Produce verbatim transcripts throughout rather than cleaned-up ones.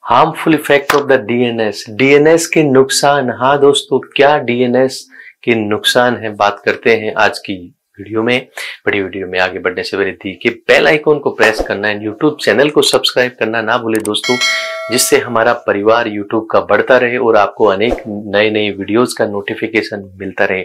Harmful effect of the DNS, DNS के नुकसान। हाँ दोस्तों, क्या डीएनएस के नुकसान है, बात करते हैं आज की वीडियो में। बड़ी वीडियो में आगे बढ़ने से पहले दी कि बेल आइकॉन को प्रेस करना है, यूट्यूब चैनल को सब्सक्राइब करना ना भूले दोस्तों, जिससे हमारा परिवार यूट्यूब का बढ़ता रहे और आपको अनेक नए नए वीडियोस का नोटिफिकेशन मिलता रहे।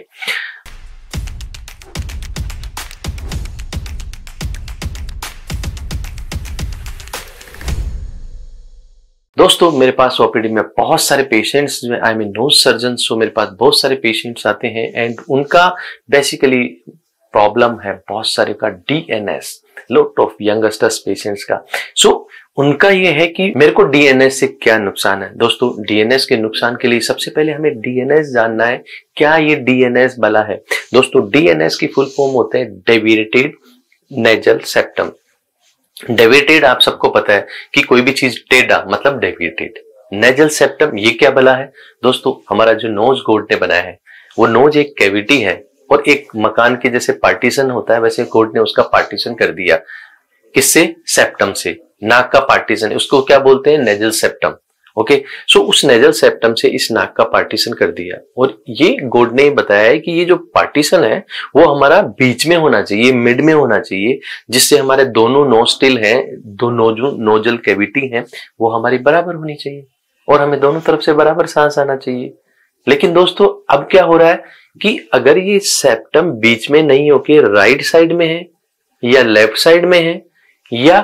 दोस्तों मेरे पास ओपीडी में बहुत सारे patients, I mean nose surgeon, so मेरे पास बहुत सारे पेशेंट्स आते हैं एंड उनका बेसिकली प्रॉब्लम है बहुत सारे का DNS, lot of youngsters patients का। सो so, उनका ये है कि मेरे को डीएनएस से क्या नुकसान है। दोस्तों डीएनएस के नुकसान के लिए सबसे पहले हमें डीएनएस जानना है, क्या ये डीएनएस भला है। दोस्तों डीएनएस की फुल फॉर्म होते हैं डेविएटेड नेजल सेप्टम। डेविएटेड आप सबको पता है कि कोई भी चीज टेढ़ा मतलब डेविएटेड। नेजल सेप्टम ये क्या भला है। दोस्तों हमारा जो नोज गॉड ने बनाया है, वो नोज एक कैविटी है और एक मकान के जैसे पार्टीशन होता है, वैसे गॉड ने उसका पार्टीशन कर दिया। किससे? सेप्टम से। नाक का पार्टीशन, उसको क्या बोलते हैं? Nasal septum. ओके, सो उस नेजल सेप्टम से इस नाक का पार्टीशन कर दिया और ये गॉड ने बताया है कि ये जो पार्टीशन है वो हमारा बीच में होना चाहिए, मिड में होना चाहिए, जिससे हमारे दोनों नोस्टिल हैं, दो नोजल नोजल कैविटी हैं, वो हमारी बराबर होनी चाहिए और हमें दोनों तरफ से बराबर सांस आना चाहिए। लेकिन दोस्तों अब क्या हो रहा है कि अगर ये सेप्टम बीच में नहीं होके राइट साइड में है या लेफ्ट साइड में है या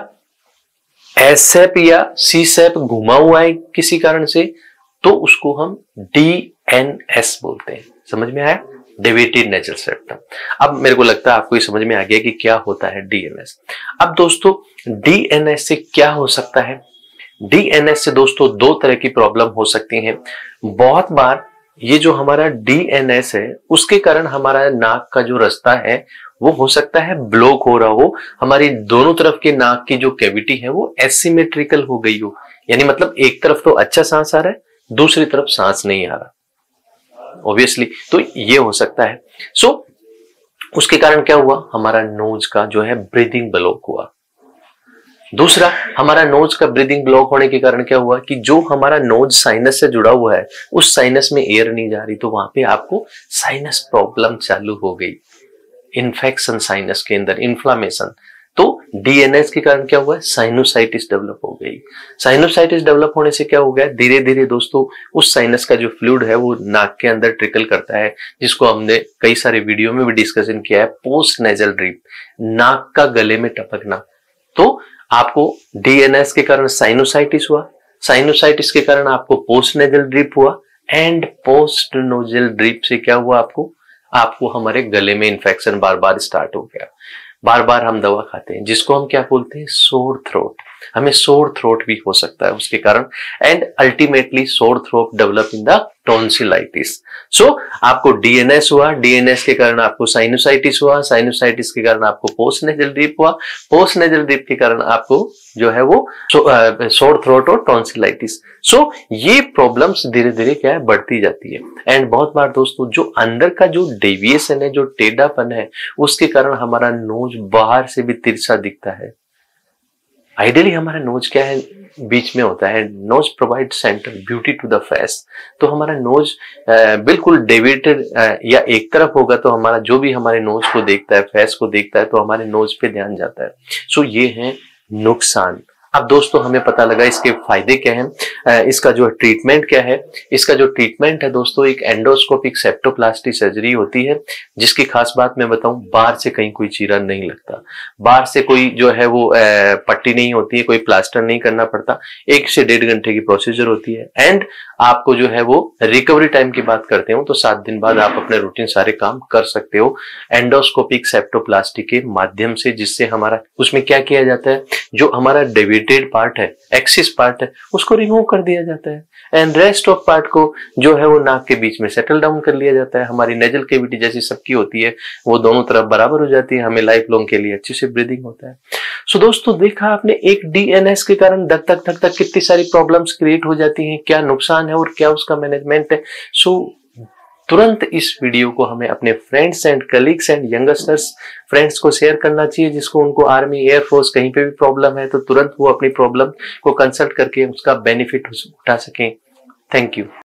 एस सेप या सी सेप घुमा हुआ है किसी कारण से, तो उसको हम डीएनएस बोलते हैं। समझ में आया? Deviated nasal septum. अब मेरे को लगता है आपको ये समझ में आ गया कि क्या होता है डीएनएस। अब दोस्तों डीएनएस से क्या हो सकता है। डीएनएस से दोस्तों दो तरह की प्रॉब्लम हो सकती हैं। बहुत बार ये जो हमारा डीएनएस है उसके कारण हमारा नाक का जो रास्ता है वो हो सकता है ब्लॉक हो रहा हो, हमारी दोनों तरफ के नाक की जो कैविटी है वो एसिमेट्रिकल हो गई हो, यानी मतलब एक तरफ तो अच्छा सांस आ रहा है, दूसरी तरफ सांस नहीं आ रहा ऑब्वियसली, तो ये हो सकता है। सो so, उसके कारण क्या हुआ, हमारा नोज का जो है ब्रीदिंग ब्लॉक हुआ। दूसरा, हमारा नोज का ब्रीदिंग ब्लॉक होने के कारण क्या हुआ कि जो हमारा नोज साइनस से जुड़ा हुआ है उस साइनस में एयर नहीं जा रही, तो वहां पे आपको साइनस प्रॉब्लम चालू हो गई, इन्फेक्शन साइनस के अंदर, इन्फ्लामेशन। तो डीएनएस के कारण क्या हुआ है, साइनोसाइटिस डेवलप हो गई। साइनोसाइटिस डेवलप होने से क्या हो गया, धीरे धीरे दोस्तों उस साइनस का जो फ्लूइड है वो नाक के अंदर ट्रिकल करता है, जिसको हमने कई सारे वीडियो में भी डिस्कशन किया है, पोस्ट नेजल ड्रिप, नाक का गले में टपकना। तो आपको डीएनएस के कारण साइनोसाइटिस हुआ, साइनोसाइटिस के कारण आपको पोस्ट नेजल ड्रिप हुआ एंड पोस्ट नोजल ड्रिप से क्या हुआ, आपको आपको हमारे गले में इन्फेक्शन बार बार स्टार्ट हो गया। बार बार हम दवा खाते हैं जिसको हम क्या बोलते हैं, सोर थ्रोट। हमें सोर थ्रोट भी हो सकता है उसके कारण and ultimately sore throat develop in the tonsillitis. So आपको डीएनएस हुआ, डीएनएस के कारण आपको साइनोसाइटिस हुआ, साइनोसाइटिस के कारण आपको पोस्ट नेजल ड्रिप हुआ, पोस्ट नेजल ड्रिप के कारण आपको जो है वो सोर थ्रोट और टॉन्सिलाइटिस। सो so, ये प्रॉब्लम्स धीरे धीरे क्या है, बढ़ती जाती है एंड बहुत बार दोस्तों जो अंदर का जो डेविएशन है, जो टेढ़ापन है, उसके कारण हमारा नोज बाहर से भी तिरछा दिखता है। आइडियली हमारा नोज क्या है, बीच में होता है। Nose provide centre beauty to the face. तो हमारा नोज बिल्कुल डेविएटेड या एक तरफ होगा तो हमारा जो भी हमारे नोज को देखता है, फेस को देखता है, तो हमारे नोज पे ध्यान जाता है। सो ये है नुकसान। अब दोस्तों हमें पता लगा इसके फायदे क्या हैं, इसका जो ट्रीटमेंट क्या है। इसका जो ट्रीटमेंट है दोस्तों, एक एंडोस्कोपिक सेप्टोप्लास्टी सर्जरी होती है, जिसकी खास बात मैं बताऊं, बाहर से कहीं कोई चीरा नहीं लगता, बाहर से कोई जो है वो पट्टी नहीं होती है, कोई प्लास्टर नहीं करना पड़ता। एक से डेढ़ घंटे की प्रोसीजर होती है एंड आपको जो है वो रिकवरी टाइम की बात करते हो तो सात दिन बाद आप अपने रूटीन सारे काम कर सकते हो एंडोस्कोपिक सेप्टोप्लास्टी के माध्यम से, जिससे हमारा उसमें क्या किया जाता है, जो हमारा डेविएटेड पार्ट है, एक्सिस पार्ट है, उसको रिमूव कर दिया जाता है एंड रेस्ट ऑफ पार्ट को जो है वो नाक के बीच में सेटल डाउन कर लिया जाता है। हमारी नेजल कैविटी जैसी सबकी होती है वो दोनों तरफ बराबर हो जाती है, हमें लाइफ लॉन्ग के लिए अच्छे से ब्रीदिंग होता है। सो so, दोस्तों देखा आपने, एक डीएनएस के कारण धक धक धक धक कितनी सारी प्रॉब्लम्स क्रिएट हो जाती हैं, क्या नुकसान है और क्या उसका मैनेजमेंट है। सो so, तुरंत इस वीडियो को हमें अपने friends and colleagues and youngsters friends को शेयर करना चाहिए, जिसको उनको आर्मी, एयरफोर्स कहीं पे भी प्रॉब्लम है तो तुरंत वो अपनी प्रॉब्लम को कंसल्ट करके उसका बेनिफिट उठा सकें। Thank you.